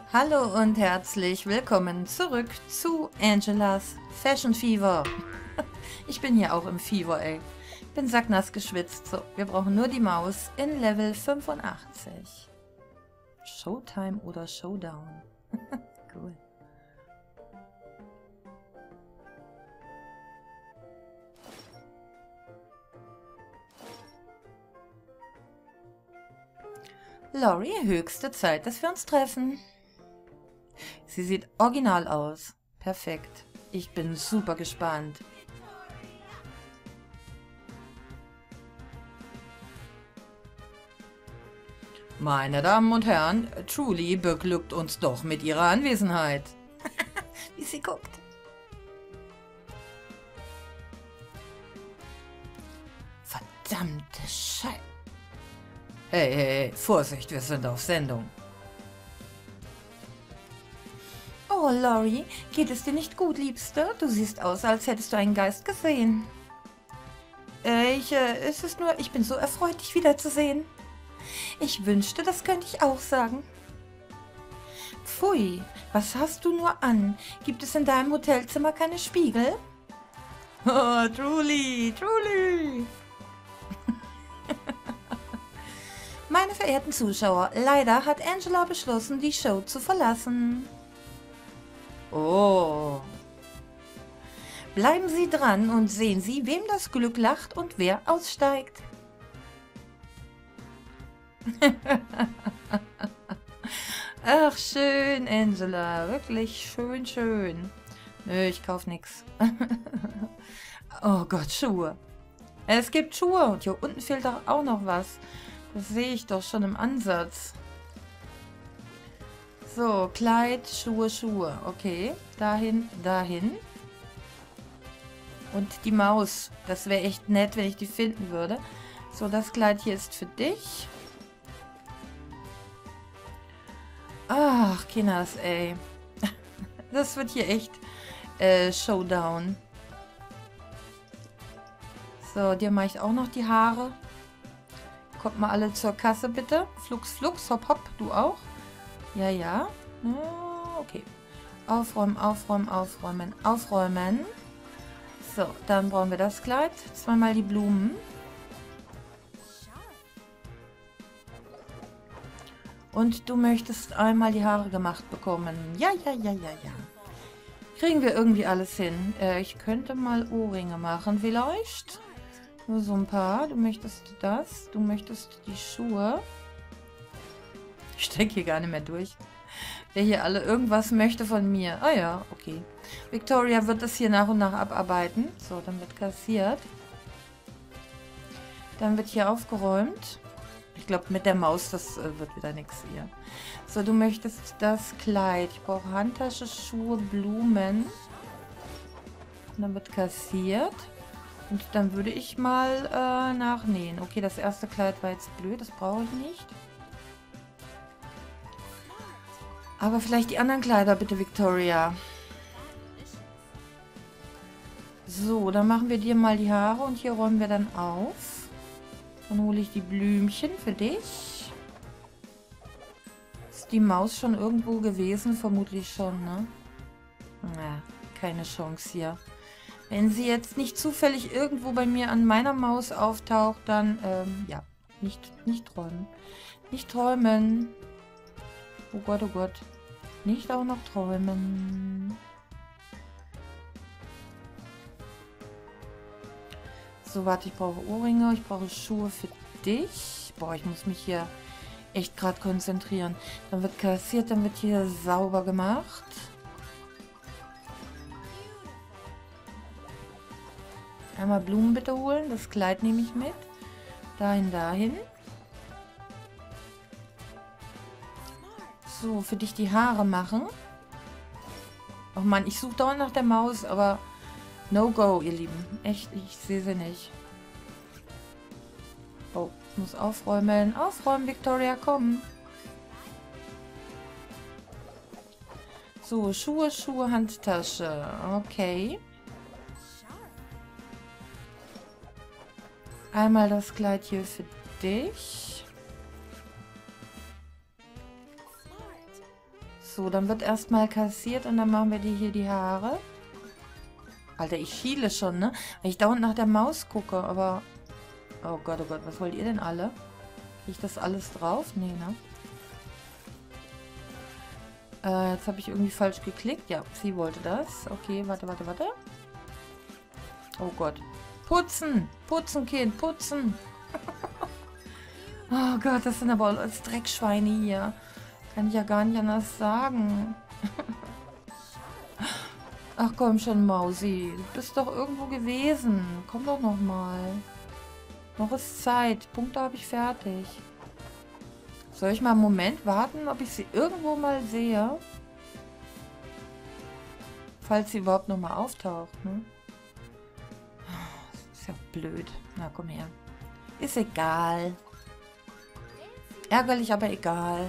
Hallo und herzlich willkommen zurück zu Angelas Fashion Fever. Ich bin hier auch im Fever, ey. Bin sacknass geschwitzt. So, wir brauchen nur die Maus in Level 85. Showtime oder Showdown? Cool. Lori, höchste Zeit, dass wir uns treffen. Sie sieht original aus. Perfekt. Ich bin super gespannt. Meine Damen und Herren, Truly beglückt uns doch mit ihrer Anwesenheit. Wie sie guckt. Verdammte Scheiße. Hey, hey, hey, Vorsicht, wir sind auf Sendung. Oh, Lori, geht es dir nicht gut, Liebste? Du siehst aus, als hättest du einen Geist gesehen. Es ist nur, ich bin so erfreut, dich wiederzusehen. Ich wünschte, das könnte ich auch sagen. Pfui, was hast du nur an? Gibt es in deinem Hotelzimmer keine Spiegel? Oh, Truly, Truly. Meine verehrten Zuschauer, leider hat Angela beschlossen, die Show zu verlassen. Oh. Bleiben Sie dran und sehen Sie, wem das Glück lacht und wer aussteigt. Ach, schön, Angela. Wirklich schön, schön. Nö, ich kauf nix. Oh Gott, Schuhe. Es gibt Schuhe und hier unten fehlt doch auch noch was. Das sehe ich doch schon im Ansatz. So, Kleid, Schuhe, Schuhe. Okay, dahin, dahin. Und die Maus. Das wäre echt nett, wenn ich die finden würde. So, das Kleid hier ist für dich. Ach, Kinas, ey. Das wird hier echt Showdown. So, dir mache ich auch noch die Haare. Kommt mal alle zur Kasse, bitte. Flux, flux, hopp, hopp. Du auch? Ja, ja. Okay. Aufräumen, aufräumen, aufräumen, aufräumen. So, dann brauchen wir das Kleid. Zweimal die Blumen. Und du möchtest einmal die Haare gemacht bekommen. Ja, ja, ja, ja, ja. Kriegen wir irgendwie alles hin. Ich könnte mal Ohrringe machen vielleicht. Nur so ein paar. Du möchtest das. Du möchtest die Schuhe. Ich stecke hier gar nicht mehr durch. Wer hier alle irgendwas möchte von mir. Ah ja, okay. Victoria wird das hier nach und nach abarbeiten. So, dann wird kassiert. Dann wird hier aufgeräumt. Ich glaube, mit der Maus, das wird wieder nichts hier. So, du möchtest das Kleid. Ich brauche Handtasche, Schuhe, Blumen. Und dann wird kassiert. Und dann würde ich mal nachnähen. Okay, das erste Kleid war jetzt blöd. Das brauche ich nicht. Aber vielleicht die anderen Kleider, bitte, Victoria. So, dann machen wir dir mal die Haare. Und hier räumen wir dann auf. Dann hole ich die Blümchen für dich. Ist die Maus schon irgendwo gewesen? Vermutlich schon, ne? Na, keine Chance hier. Wenn sie jetzt nicht zufällig irgendwo bei mir an meiner Maus auftaucht, dann, ja, nicht träumen. Nicht träumen. Oh Gott, oh Gott. Nicht auch noch träumen. So, warte, ich brauche Ohrringe, ich brauche Schuhe für dich. Boah, ich muss mich hier echt gerade konzentrieren. Dann wird kassiert, dann wird hier sauber gemacht. Einmal Blumen bitte holen, das Kleid nehme ich mit. Dahin, dahin. So, für dich die Haare machen. Oh Mann, ich suche dauernd nach der Maus, aber no go, ihr Lieben. Echt, ich sehe sie nicht. Oh, ich muss aufräumen. Aufräumen, Victoria, komm. So, Schuhe, Schuhe, Handtasche. Okay. Einmal das Kleid hier für dich. So, dann wird erstmal kassiert und dann machen wir hier die Haare. Alter, ich schiele schon, ne? Weil ich dauernd nach der Maus gucke, aber... Oh Gott, was wollt ihr denn alle? Krieg ich das alles drauf? Nee, ne? Jetzt habe ich irgendwie falsch geklickt. Ja, sie wollte das. Okay, warte. Oh Gott. Putzen! Putzen, Kind, putzen! Oh Gott, das sind aber alles Dreckschweine hier. Kann ich ja gar nicht anders sagen. Ach komm schon, Mausi. Du bist doch irgendwo gewesen. Komm doch noch mal. Noch ist Zeit. Punkte habe ich fertig. Soll ich mal einen Moment warten, ob ich sie irgendwo mal sehe? Falls sie überhaupt noch mal auftaucht, ne? Das ist ja blöd. Na, komm her. Ist egal. Ärgerlich, aber egal.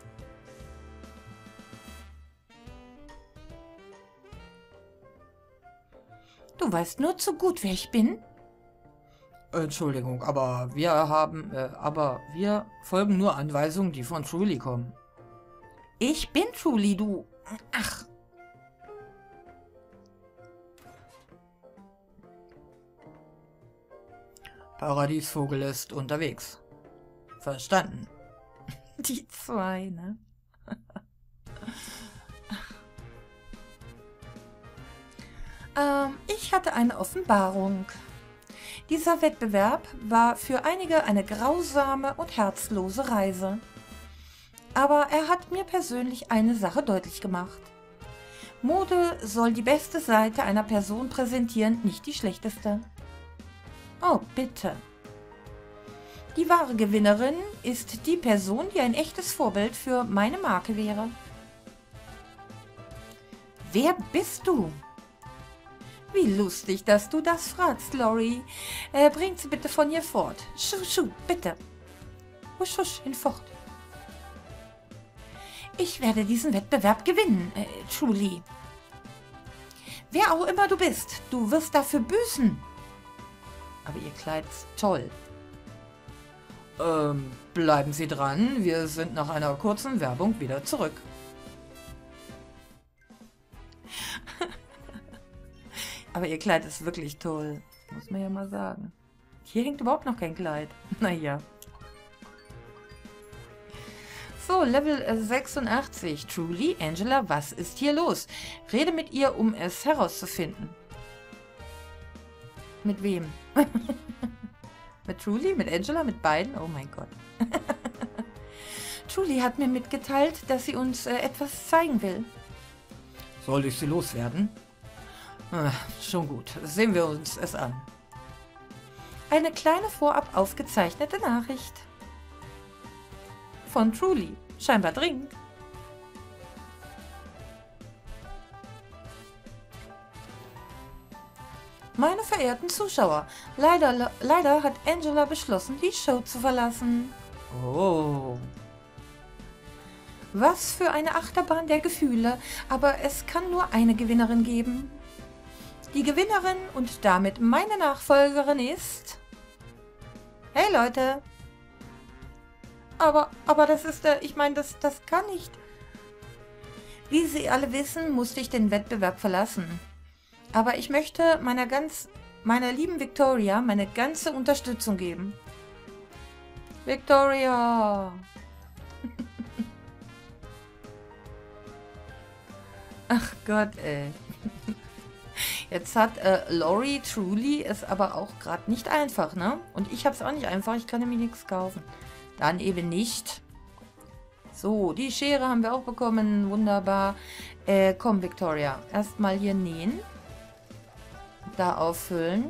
Du weißt nur zu gut, wer ich bin. Entschuldigung, aber wir folgen nur Anweisungen, die von Truly kommen. Ich bin Truly, du. Ach. Paradiesvogel ist unterwegs. Verstanden. Die zwei, ne? Ich hatte eine Offenbarung. Dieser Wettbewerb war für einige eine grausame und herzlose Reise. Aber er hat mir persönlich eine Sache deutlich gemacht. Mode soll die beste Seite einer Person präsentieren, nicht die schlechteste. Oh, bitte. Die wahre Gewinnerin ist die Person, die ein echtes Vorbild für meine Marke wäre. Wer bist du? Wie lustig, dass du das fragst, Lori. Bringt sie bitte von hier fort. Schuh, bitte. Husch, husch, hinfort. Ich werde diesen Wettbewerb gewinnen, Truly. Wer auch immer du bist, du wirst dafür büßen. Aber ihr Kleid ist toll. Bleiben Sie dran. Wir sind nach einer kurzen Werbung wieder zurück. Aber ihr Kleid ist wirklich toll. Muss man ja mal sagen. Hier hängt überhaupt noch kein Kleid. Naja. So, Level 86. Truly, Angela, was ist hier los? Rede mit ihr, um es herauszufinden. Mit wem? Mit Truly? Mit Angela? Mit beiden? Oh mein Gott. Truly hat mir mitgeteilt, dass sie uns etwas zeigen will. Soll ich sie loswerden? Schon gut. Sehen wir uns es an. Eine kleine vorab aufgezeichnete Nachricht. Von Truly. Scheinbar dringend. Meine verehrten Zuschauer, leider hat Angela beschlossen, die Show zu verlassen. Oh. Was für eine Achterbahn der Gefühle, aber es kann nur eine Gewinnerin geben. Die Gewinnerin und damit meine Nachfolgerin ist... Hey Leute! Aber das ist ich meine, das kann nicht. Wie Sie alle wissen, musste ich den Wettbewerb verlassen. Aber ich möchte meiner lieben Victoria meine ganze Unterstützung geben. Victoria! Ach Gott, ey. Jetzt hat Lori Truly es aber auch gerade nicht einfach, ne? Und ich habe es auch nicht einfach, ich kann nämlich nichts kaufen. Dann eben nicht. So, die Schere haben wir auch bekommen, wunderbar. Komm, Victoria, erstmal hier nähen. Da auffüllen.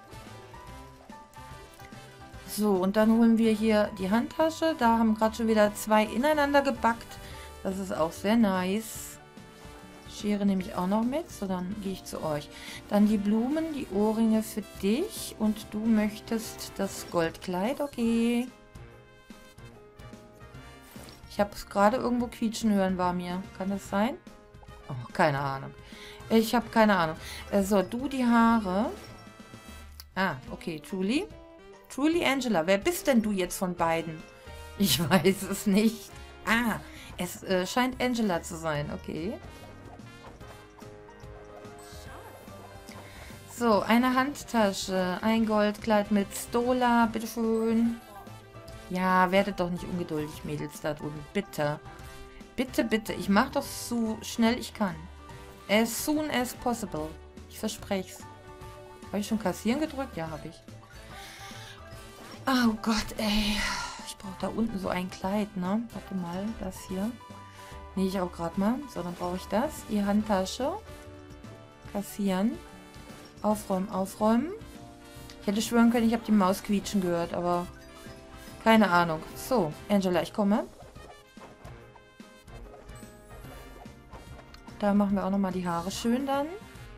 So, und dann holen wir hier die Handtasche. Da haben gerade schon wieder zwei ineinander gepackt. Das ist auch sehr nice. Schere nehme ich auch noch mit, so dann gehe ich zu euch. Dann die Blumen, die Ohrringe für dich und du möchtest das Goldkleid, okay. Ich habe es gerade irgendwo quietschen hören, war mir. Kann das sein? Oh, keine Ahnung. Ich habe keine Ahnung. So, du die Haare. Ah, okay, Truly. Truly, Angela, wer bist denn du jetzt von beiden? Ich weiß es nicht. Ah, Es scheint Angela zu sein, okay. So, eine Handtasche, ein Goldkleid mit Stola, bitteschön. Ja, werdet doch nicht ungeduldig, Mädels da drüben, bitte. Bitte, bitte, ich mach das so schnell ich kann. As soon as possible. Ich verspreche es. Habe ich schon kassieren gedrückt? Ja, habe ich. Oh Gott, ey. Ich brauche da unten so ein Kleid, ne? Warte mal, das hier. Nehme ich auch gerade mal. So, dann brauche ich das. Die Handtasche. Kassieren. Aufräumen, aufräumen. Ich hätte schwören können, ich habe die Maus quietschen gehört, aber keine Ahnung. So, Angela, ich komme. Da machen wir auch nochmal die Haare schön dann.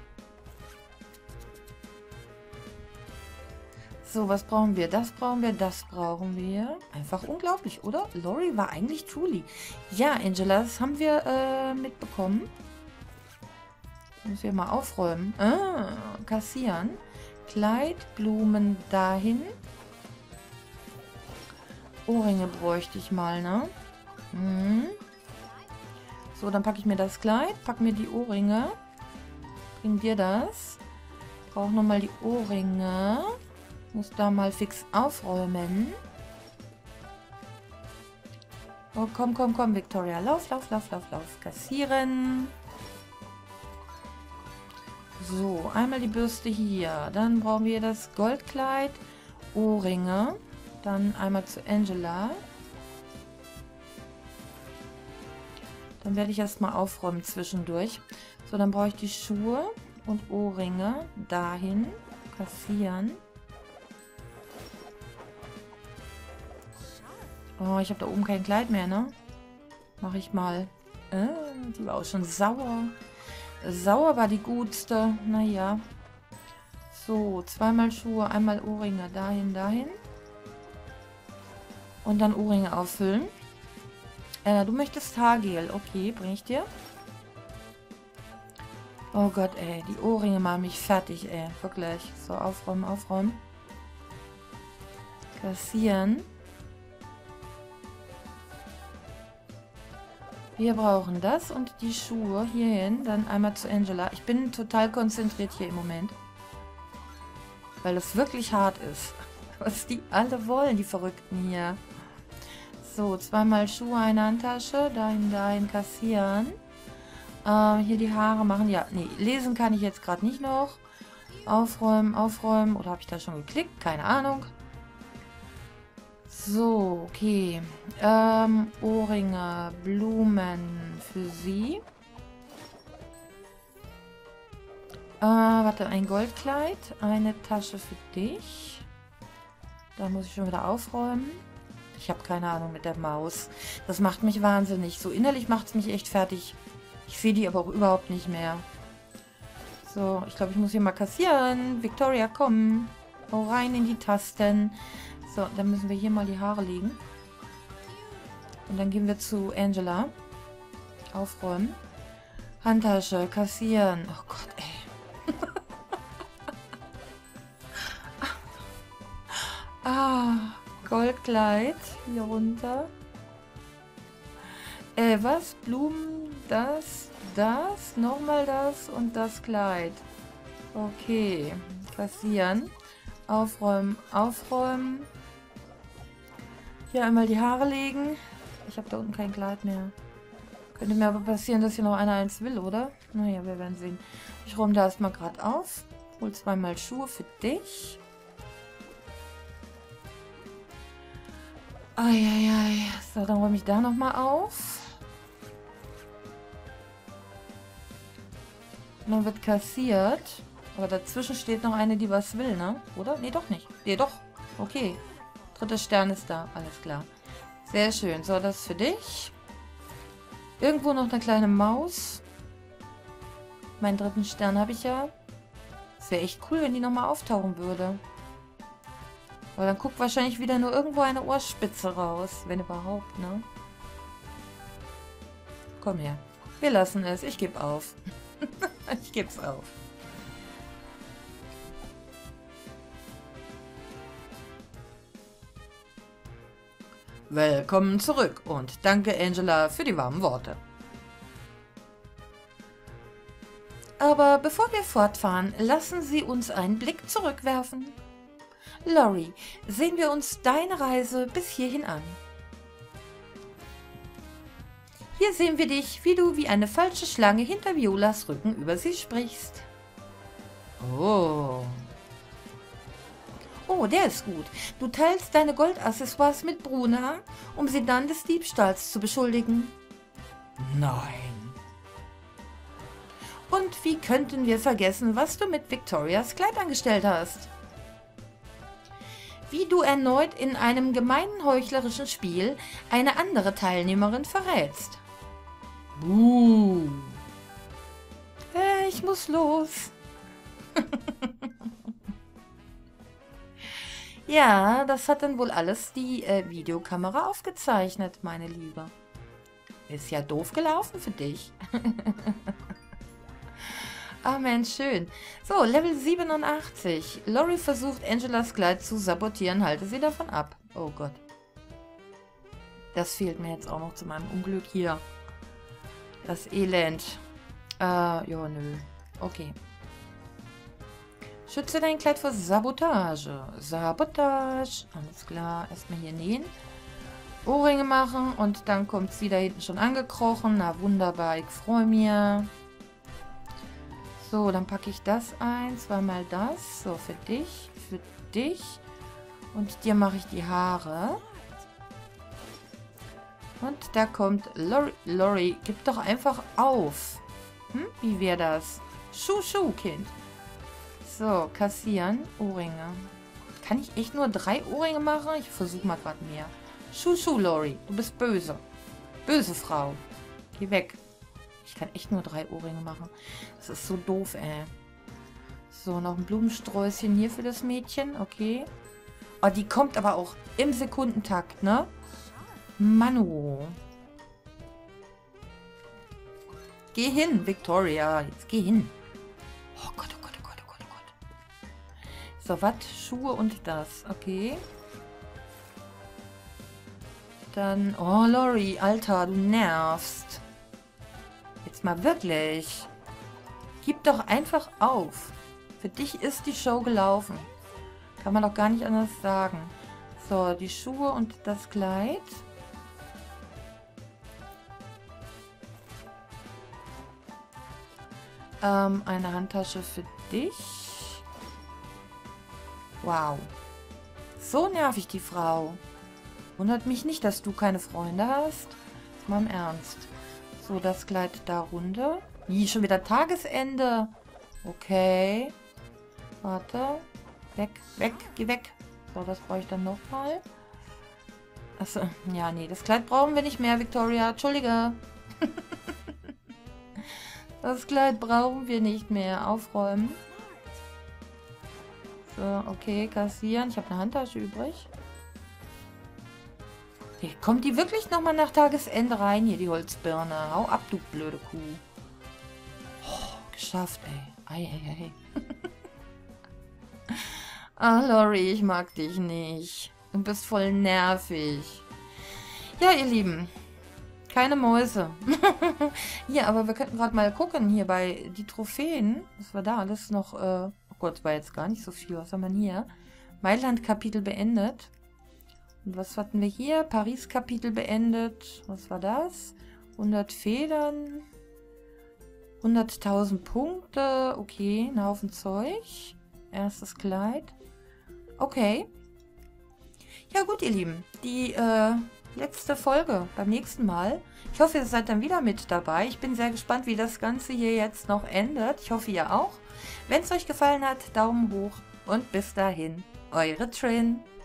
So, was brauchen wir? Das brauchen wir, das brauchen wir. Einfach unglaublich, oder? Lori war eigentlich Julie. Ja, Angela, das haben wir mitbekommen. Muss ich mal aufräumen. Ah, kassieren. Kleid, Blumen dahin. Ohrringe bräuchte ich mal, ne? Mhm. So, dann packe ich mir das Kleid, packe mir die Ohrringe. Bring dir das. Brauche nochmal die Ohrringe. Muss da mal fix aufräumen. Oh, komm, komm, komm, Victoria. Lauf, lauf, lauf, lauf, lauf. Kassieren. So, einmal die Bürste hier. Dann brauchen wir das Goldkleid, Ohrringe. Dann einmal zu Angela. Dann werde ich erstmal aufräumen zwischendurch. So, dann brauche ich die Schuhe und Ohrringe dahin. Kassieren. Oh, ich habe da oben kein Kleid mehr, ne? Mache ich mal. Die war auch schon sauer. Sauer war die gutste. Naja. So, zweimal Schuhe, einmal Ohrringe. Dahin, dahin. Und dann Ohrringe auffüllen. Du möchtest Haargel. Okay, bring ich dir. Oh Gott, ey. Die Ohrringe machen mich fertig, ey. Wirklich. So, aufräumen, aufräumen. Kassieren. Wir brauchen das und die Schuhe hierhin. Dann einmal zu Angela. Ich bin total konzentriert hier im Moment. Weil es wirklich hart ist. Was die alle wollen, die Verrückten hier. So, zweimal Schuhe, eine Handtasche. Dahin, dahin kassieren. Hier die Haare machen. Ja, nee, lesen kann ich jetzt gerade nicht noch. Aufräumen, aufräumen. Oder habe ich da schon geklickt? Keine Ahnung. So, okay. Ohrringe, Blumen für sie. Warte, ein Goldkleid, eine Tasche für dich. Da muss ich schon wieder aufräumen. Ich habe keine Ahnung mit der Maus. Das macht mich wahnsinnig. So innerlich macht es mich echt fertig. Ich sehe die aber auch überhaupt nicht mehr. So, ich glaube, ich muss hier mal kassieren. Victoria, komm. Hau rein in die Tasten. So, dann müssen wir hier mal die Haare legen. Und dann gehen wir zu Angela. Aufräumen. Handtasche, kassieren. Oh Gott, ey. Goldkleid. Hier runter. Was? Blumen, das, nochmal das und das Kleid. Okay. Kassieren. Aufräumen, aufräumen. Hier einmal die Haare legen. Ich habe da unten kein Kleid mehr. Könnte mir aber passieren, dass hier noch einer eins will, oder? Naja, wir werden sehen. Ich räume da erstmal gerade auf. Hol zweimal Schuhe für dich. Eieiei. So, dann räume ich da nochmal auf. Und dann wird kassiert. Aber dazwischen steht noch eine, die was will, ne? Oder? Nee, doch nicht. Nee, doch. Okay. Dritter Stern ist da. Alles klar. Sehr schön. So, das ist für dich. Irgendwo noch eine kleine Maus. Meinen dritten Stern habe ich ja. Es wäre echt cool, wenn die nochmal auftauchen würde. Aber dann guckt wahrscheinlich wieder nur irgendwo eine Ohrspitze raus. Wenn überhaupt, ne? Komm her. Wir lassen es. Ich gebe auf. Ich gebe es auf. Willkommen zurück und danke, Angela, für die warmen Worte. Aber bevor wir fortfahren, lassen Sie uns einen Blick zurückwerfen. Lori, sehen wir uns deine Reise bis hierhin an. Hier sehen wir dich, wie du wie eine falsche Schlange hinter Violas Rücken über sie sprichst. Oh. Oh, der ist gut. Du teilst deine Goldaccessoires mit Bruna, um sie dann des Diebstahls zu beschuldigen. Nein. Und wie könnten wir vergessen, was du mit Victorias Kleid angestellt hast? Wie du erneut in einem gemeinen heuchlerischen Spiel eine andere Teilnehmerin verrätst. Buh. Ich muss los. Ja, das hat dann wohl alles die Videokamera aufgezeichnet, meine Liebe. Ist ja doof gelaufen für dich. Ah, Mensch, schön. So, Level 87. Lori versucht, Angelas Kleid zu sabotieren. Halte sie davon ab. Oh Gott. Das fehlt mir jetzt auch noch zu meinem Unglück hier. Das Elend. Ja, nö. Okay. Schütze dein Kleid vor Sabotage. Sabotage. Alles klar. Erstmal hier nähen. Ohrringe machen. Und dann kommt sie da hinten schon angekrochen. Na, wunderbar. Ich freue mich. So, dann packe ich das ein. Zweimal das. So, für dich. Für dich. Und dir mache ich die Haare. Und da kommt Lori. Lori, gib doch einfach auf. Hm? Wie wäre das? Schuh, Kind. So, kassieren. Ohrringe. Kann ich echt nur 3 Ohrringe machen? Ich versuche mal gerade mehr. Schuh, Lori. Du bist böse. Böse Frau. Geh weg. Ich kann echt nur 3 Ohrringe machen. Das ist so doof, ey. So, noch ein Blumensträußchen hier für das Mädchen. Okay. Oh, die kommt aber auch im Sekundentakt, ne? Manu. Geh hin, Victoria. Jetzt geh hin. Oh Gott, oh Gott, oh Gott, oh Gott, oh Gott. So, was? Schuhe und das. Okay. Dann... Oh, Lori, Alter, du nervst. Jetzt mal wirklich. Gib doch einfach auf. Für dich ist die Show gelaufen. Kann man doch gar nicht anders sagen. So, die Schuhe und das Kleid. Eine Handtasche für dich. Wow. So nervig, die Frau. Wundert mich nicht, dass du keine Freunde hast. Mal im Ernst. So, das Kleid darunter. Wie, schon wieder Tagesende. Okay. Warte. Weg, geh weg. So, das brauche ich dann nochmal. Achso, ja, nee, das Kleid brauchen wir nicht mehr, Victoria. Entschuldige. Das Kleid brauchen wir nicht mehr. Aufräumen. So, okay, kassieren. Ich habe eine Handtasche übrig. Okay, kommt die wirklich nochmal nach Tagesende rein, hier die Holzbirne? Hau ab, du blöde Kuh. Oh, geschafft, ey. Ei. Ah, Lori, ich mag dich nicht. Du bist voll nervig. Ja, ihr Lieben. Keine Mäuse. Ja, aber wir könnten gerade mal gucken hier bei die Trophäen. Was war da alles noch? Oh Gott, war jetzt gar nicht so viel. Was haben wir denn hier? Mailand-Kapitel beendet. Und was hatten wir hier? Paris-Kapitel beendet. Was war das? 100 Federn. 100.000 Punkte. Okay, ein Haufen Zeug. Erstes Kleid. Okay. Ja gut, ihr Lieben. Die letzte Folge beim nächsten Mal. Ich hoffe, ihr seid dann wieder mit dabei. Ich bin sehr gespannt, wie das Ganze hier jetzt noch endet. Ich hoffe, ihr auch. Wenn es euch gefallen hat, Daumen hoch und bis dahin, eure Trin.